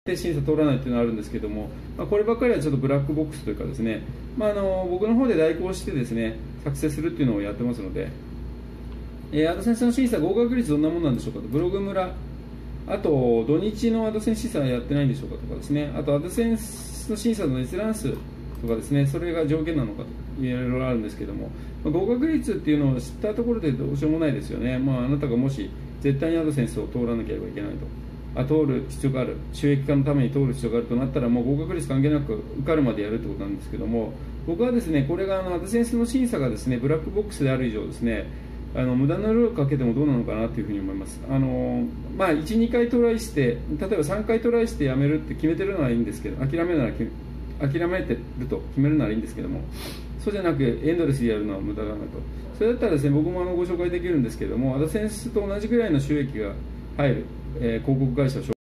で審査通らないっていうのはあるんですけども、こればっかりはちょっとブラックボックスというかですね、僕の方で代行してですね、作成するっていうのをやってますので、アドセンスの審査、合格率どんなものなんでしょうかと、ブログ村、あと土日のアドセンス審査はやってないんでしょうかとかですね、あとアドセンスの審査の閲覧数とかですね、それが条件なのかといろいろあるんですけども、合格率っていうのを知ったところでどうしようもないですよね。あなたがもし絶対にアドセンスを通らなければいけないと。通る必要がある、収益化のために通る必要があるとなったら、もう合格率関係なく受かるまでやるということなんですけども、僕はですね、これがアドセンスの審査がですね、ブラックボックスである以上ですね、無駄な労力かけてもどうなのかなというふうに思います。1、2回トライして、例えば3回トライしてやめるって決めてるのはいいんですけど、諦めてると決めるならいいんですけども、そうじゃなくエンドレスでやるのは無駄だなと。それだったらですね、僕もご紹介できるんですけども、アドセンスと同じぐらいの収益が入る、広告会社を